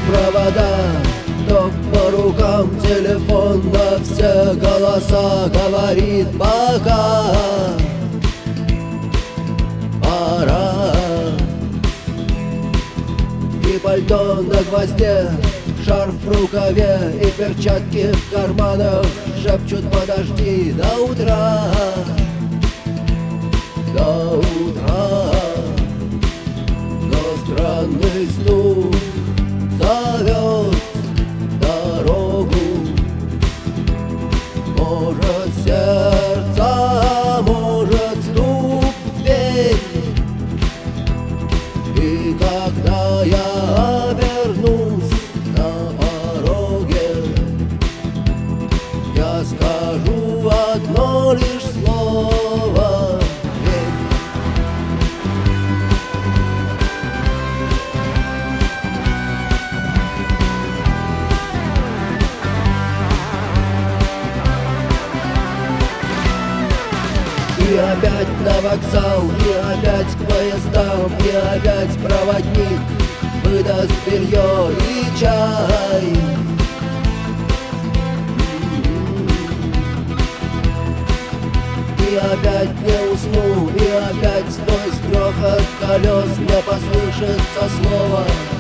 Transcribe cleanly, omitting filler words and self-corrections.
провода, ток по рукам, телефон на все голоса говорит пока. Пора. И пальто на гвозде, шарф в рукаве и перчатки в карманах шепчут: подожди до утра, до утра. Но странный стук зовет дорогу. Может сердце, может стук в дверь. И когда я обернусь на пороге, я скажу одно лишь слово: верь. И опять на вокзал, и опять к поездам, и опять проводник выдаст белье и чай. И опять не усну, и опять сквозь грохот колес мне послышится слово: